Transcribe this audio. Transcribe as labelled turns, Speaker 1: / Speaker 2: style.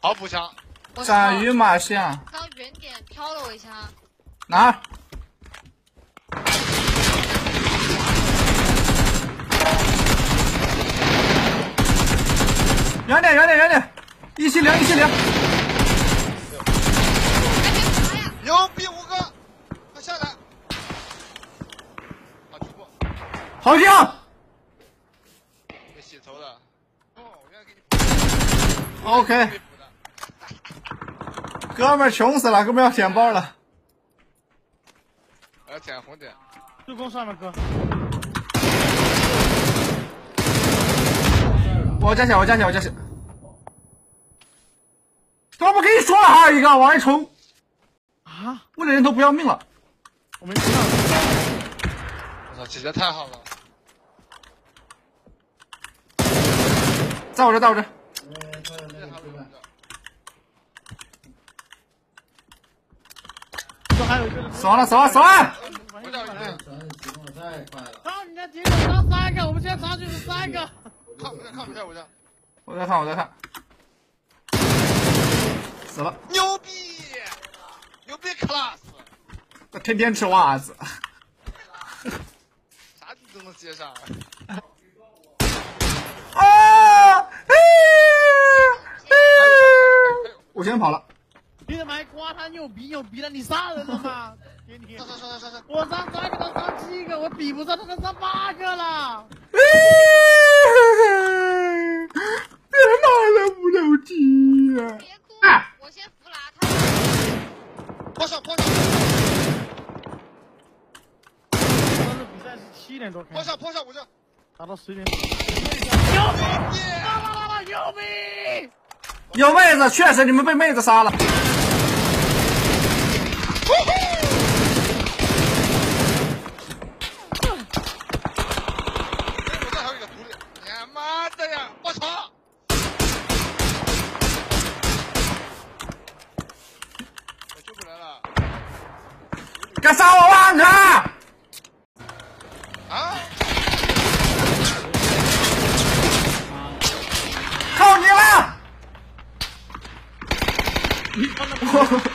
Speaker 1: 好补枪。
Speaker 2: 斩鱼马象。
Speaker 3: 刚远点飘了我一下。
Speaker 2: 哪儿？远点，远点，远点！170，170。
Speaker 1: 牛逼，5个，快下来！好局部。
Speaker 2: 好听。
Speaker 1: 被洗头的。哦，我愿意给你。
Speaker 2: OK。哥们儿穷死了，哥们儿要舔包了。
Speaker 1: 我要舔红点。
Speaker 4: 助攻上面哥。
Speaker 2: 我加血，我加血，我加血。他不跟你说了，还有一个往外冲。
Speaker 4: 啊！
Speaker 2: 为了人头不要命了。
Speaker 4: 我没听到。
Speaker 1: 我操，姐姐太好了。
Speaker 2: 在我这，在我这。
Speaker 4: 这还有一个。
Speaker 2: 死完了，死完，死完！
Speaker 1: 我找一个。
Speaker 5: 太快了。
Speaker 4: 到你家敌人上3个，我们现在差距是3个。
Speaker 1: 看不见，看不见，我这。
Speaker 2: 我在看，我在看。死了。
Speaker 1: 牛逼！牛逼 class！
Speaker 2: 他天天吃袜子。
Speaker 1: 啥地都能接上。
Speaker 2: 啊！我先跑了。
Speaker 4: 你他妈还夸他牛逼了？你杀人了吗？给你。
Speaker 1: 上！
Speaker 4: 我上3个，他上7个，我比不上他，他上8个了。
Speaker 2: 别骂了567呀！
Speaker 3: 别哭，我先扶拉他。
Speaker 1: 抛上！
Speaker 4: 当时比赛是7点多开。
Speaker 1: 抛上，我这。
Speaker 4: 打到10点。
Speaker 1: 牛逼！
Speaker 4: 牛逼！
Speaker 2: 有妹子，确实你们被妹子杀了。
Speaker 1: 我这还有一个徒弟，你妈的呀！我操！我救不来了。
Speaker 2: 敢杀我忘他！
Speaker 1: 啊！
Speaker 2: 靠你了！